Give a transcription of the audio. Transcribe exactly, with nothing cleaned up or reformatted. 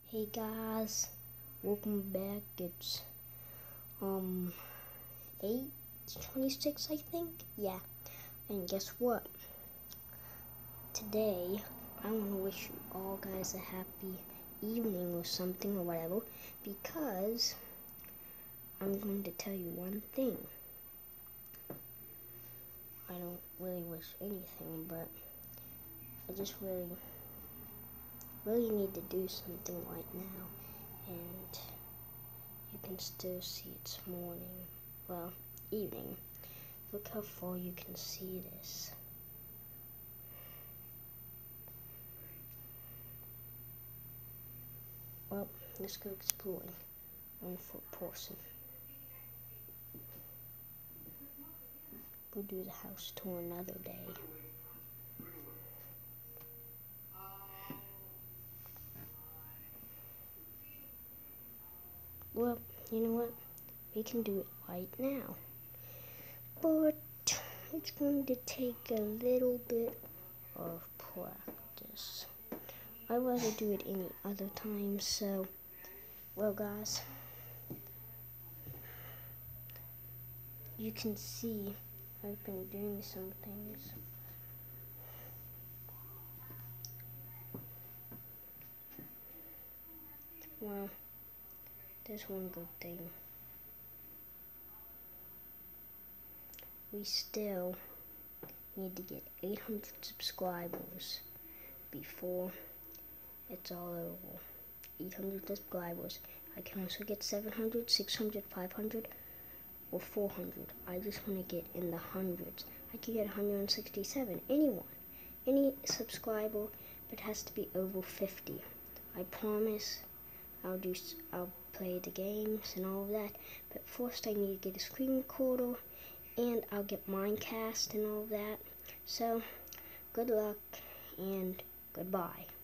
Hey guys, welcome back. It's um eight twenty-six, I think. Yeah, and guess what? Today I want to wish you all guys a happy evening or something or whatever, because I'm going to tell you one thing. I don't really wish anything, but I just really, really need to do something right now, and you can still see it's morning, well, evening. Look how far you can see this. Well, let's go exploring. One foot person. We'll do the house tour another day. Well, you know what? We can do it right now. But it's going to take a little bit of practice. I'd rather do it any other time, so, well guys, you can see I've been doing some things. Well, there's one good thing. We still need to get eight hundred subscribers before it's all over. eight hundred subscribers. I can also get seven hundred, six hundred, five hundred, or four hundred. I just want to get in the hundreds. I can get one hundred sixty-seven. Anyone, any subscriber, but it has to be over fifty. I promise I'll do. I'll play the games and all of that. But first, I need to get a screen recorder, and I'll get Minecraft and all of that. So, good luck and goodbye.